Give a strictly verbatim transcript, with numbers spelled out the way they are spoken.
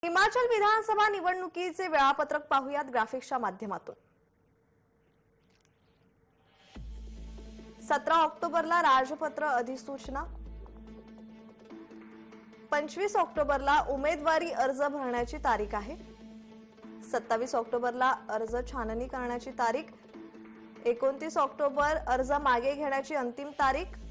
हिमाचल विधानसभा निवडणुकीचे वेळापत्रक पाहूयात ग्राफिक्सच्या माध्यमातून। सतरा ऑक्टोबरला राजपत्र अधिसूचना, पंचवीस ऑक्टोबरला उमेदवारी अर्ज भरण्याची तारीख आहे। सत्तावीस ऑक्टोबरला अर्ज छाननी करण्याची तारीख, एकोणतीस ऑक्टोबर अर्ज मागे घेण्याची अंतिम तारीख,